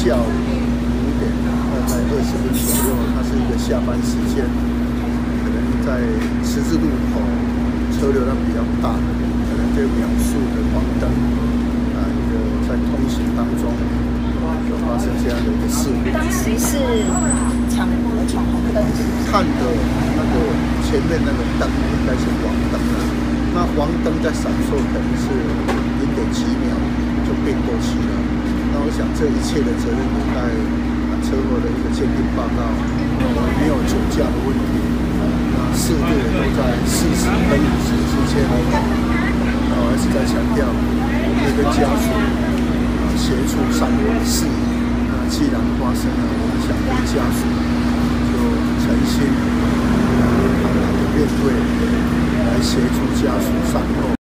下午5点，大概20分左右，它是一个下班时间，可能在十字路口车流量比较大，可能就秒数的黄灯一个在通行当中有发生这样的一个事故。 当时是闯红灯， 看的那个前面那个灯应该是黄灯了，那黄灯在闪烁，可能是0.几秒就变过去了。那我想这一切的责任也在车祸的一个鉴定报告，没有酒驾的问题。那4队都在40跟50之间。我还是在强调，我们跟家属协助善后的事宜。那既然发生了，我们想跟家属就诚心坦然的面对，来协助家属善后。